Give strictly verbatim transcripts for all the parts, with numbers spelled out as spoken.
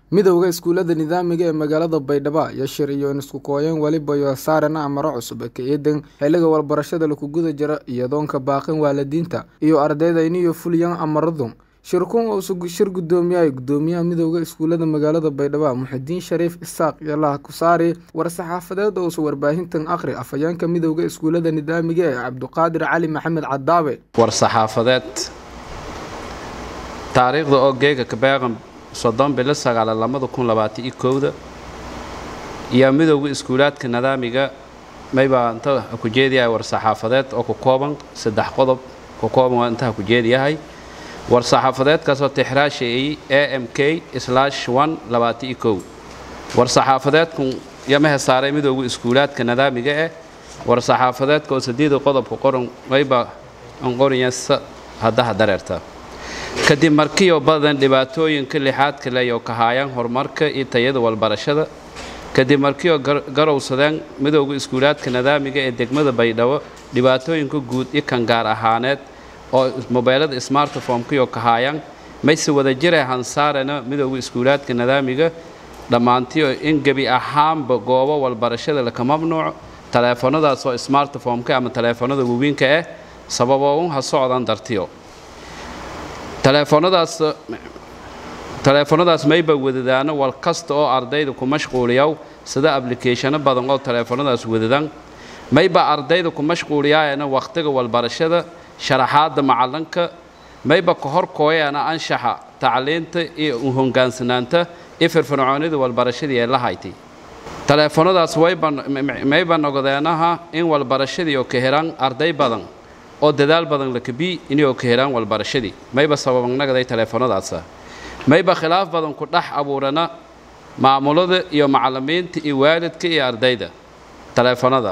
midowga iskuulada nidaamiga ee magaalada Baydhabo ayaa shir iyo isku kooyan waliba iyo saarana amaro cusub ka eedan xilliga walbarashada lagu guda jira iyadoonka baaqin waalidiinta iyo ardayda inay fuliyaan amaradu shirkun oo soo shir gudoomiyaha gudoomiyaha midowga iskuulada magaalada Baydhabo Muxudiin Shariif Isaaq yalla ku saari war saxaafadeed oo soo warbaahintan akhri afayeenka midowga iskuulada nidaamiga ee Cabduqaadir Cali Maxamed Cadaabe war saxaafadeed taariikhda oo geega ka beeqan soddon bil sagaal lamada kun labaatan iyo kow iyo midowga iskuulaadka nidaamiga mayba inta ku jeediyaa war saxaafadeed oo ku kooban saddex qodob ku kooban inta ku jeediyahay war saxaafadeed ka soo tixraashay A M K one labaatan iyo kow war saxaafadeed kun yamaha saaray midowga iskuulaadka nidaamiga ee war saxaafadeed ka saddeed qodob ku qoran mayba aan qoriyay hadaha dareerta kadib markii oo badan dhibaatooyinka lixaad kale iyo ka hayaan horumarka iyo tayada walbarashada kadib markii oo garowsadeen midowga iskuulaadka nidaamiga ee degmada Baydhabo dhibaatooyinka guud iyo kan gaar ahaaneed oo mobilada smartphone-ka iyo ka hayaan mayse wada jiray hansaarana midowga iskuulaadka nidaamiga dhamaantii in gabi ahaanba goobo walbarashada la ka mamnuuc taleefanadaas oo smartphone-ka ama taleefanada waaweynka ah sababoo ha socdaan dartiyo taleefanadaas taleefanadaas mayba wadadaana wal kasta oo ardayda ku mashquuliyow sida application badan oo taleefanadaas wadadaan mayba ardayda ku mashquuliyaana waqtiga walbarashada sharaxaada macalinka mayba ka hor kooyana anshaxa tacliinta iyo hogaansanaanta ee firfircoonida walbarashada ee la haytay taleefanadaas wayba mayba noqdeenaha in walbarashada iyo ka helaan arday badan oo dadaal badan la kabi inay ka helaan walbarashadii mayba sababnagaday taleefanadaas mayba khilaaf badan ku dhax abuurana maamulada iyo macallimiinta iyo waalidka iyo ardayda taleefanada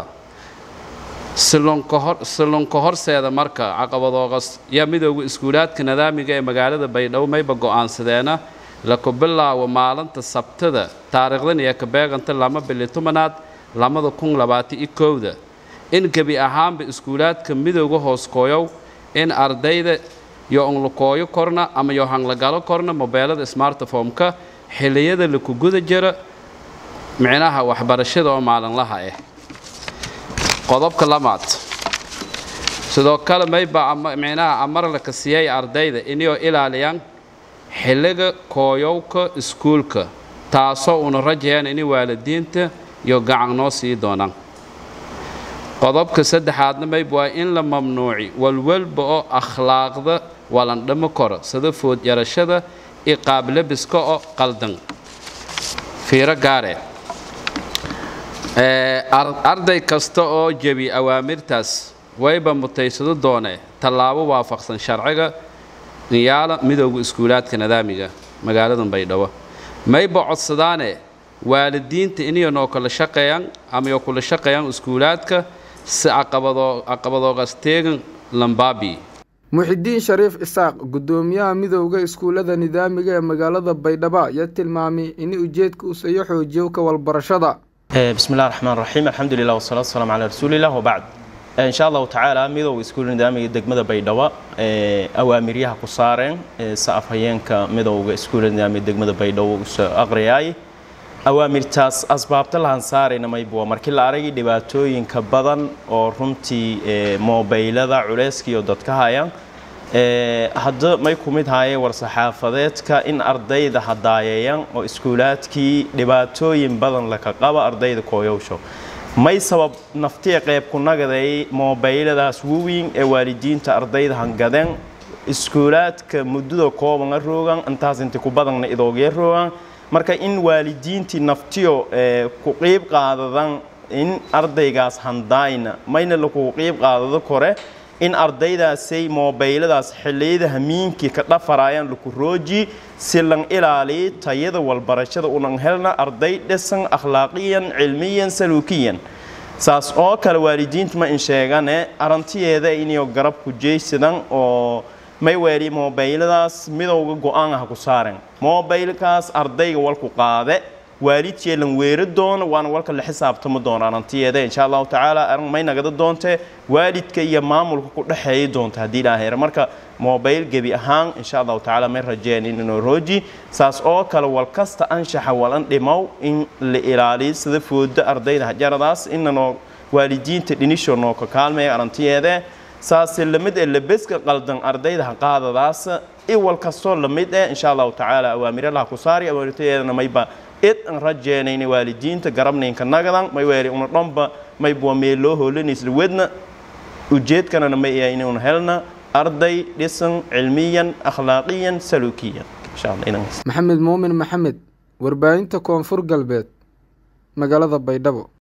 silon ka hor silon ka horseeda marka caqabadoogas ya midowga iskuulaadka nidaamiga ee magaalada Baydhabo mayba go'aansadeena la ku bilaabo maalinta Sabtida taariikhdan iyo ka beeganta lama bil tobnaad lamada kun labaatan iyo kow in gabi ahaanba iskuulaadka midowga hoos kooyow in ardayda iyo on la kooyo korna ama iyo han la galo korna mobilada smartphone-ka xiliyada la ku guda jira micnaha waxbarashada oo maalinlaha ah qodobka lamaad sidoo kale mayba micnaha amar la ka siiyay ardayda inay ilaaliyaan xilliga kooyowka iskuulka taasoo una rajayaan in waalidiinta iyo gacan noo sii doonaan qodobka saddexaadna mayba waa in la mamnuuci walwalba oo akhlaaqda walan dhamo koro sida food yarashada iyo qaab labiska oo qaldan fiiro gaare ee arday kasta oo jabi awaamirtaas wayba mutaysado doonee tallaabo waafaqsan sharciga niyaala midowga iskuulaadka nidaamiga magaalada Baydhabo mayba codsadaane waalidiinta inay noo kala shaqeeyaan ama iyo kala shaqeeyaan iskuulaadka si aqabado aqabadoogas teegan lambabi Muxudiin Shariif Isaaq gudoomiyaha midowga iskuulada nidaamiga ee magaalada Baydhabo ayaa tilmaamay in ujeedku uu sayo xoojiyo ka walbarashada بسم الله الرحمن الرحيم الحمد لله والصلاة والسلام على رسول الله وبعد إن شاء الله تعالى ميدو إسكول ندامي دقمة بيدوا أوامريها قصارين سأفهين كميدو إسكول ندامي دقمة بيدوا أغرياي أوامر تاس أسباب تلهن صارين ما يبوا مركل عرقي دباتو ينكبضن أو رمتي موبايل ذا عريسكي ودتكهايا هذا ما يكون هاي ورصحافظات كإن أرضي ذا هدايا أو إسكولات كي دباتو ينبضن لك قبا أرضي ذا كويوشو ما يسبب نفتي قيب كنا جذي موبايل ذا سوين والدين تأرضي ذا هنجدن إسكولات كمدة كوبان الروغان أنتازن تكوبضن إذا غير روغان marka in waalidiintii naftiyo ku qeyb qaadadan in ardaygaas handayna mayna la ku qeyb qaadado kore in ardaydaasay mobiladaas xiliyada hamiinki ka dhafarayaan lagu rooji si lan ilaali tayada walbarashada unan helna arday dhisan akhlaaqiyan cilmiyan saluukiyan saas oo kale waalidiinta ma in sheegane arantiyeeda inay garab ku jeeysadaan oo may weeri mobiladaas midowga go'aan ah ku saareen mobilkaas ardayga walku qaade waalidkii lan weeri doono waan walka la xisaabtamo doonaan antiyeeda insha Allah taala arin may nagada doonte waalidka iyo maamulka ku dhaxeeyay doonta hadii ilaahay marka mobile gebi ahaan insha Allah taala may rajeenin inuu rooji saas oo kale wal kasta anshaxa walan dhimaw in la ilaaliyo sida fooda ardayda hajaradaas inano waalidiinta dhinisho noo ka kaalmay arantiyeeda saas lamid ee labeska qaldan ardayda qaadadaas i wal kasto lamid ee insha Allah taala awaamir la ku saari awaamirteedana mayba id an rajeenin waalidiinta garabneenka nagadan may weeri una dhomba may boo meelo hoolenis wadna ujeedkana ma yahay inuu helna arday dhisan cilmiyan akhlaaqiyan salukiyan insha Allah Maxamed Muumin Maxamed warbaahinta Koonfur Galbeed magaalada Baydhabo.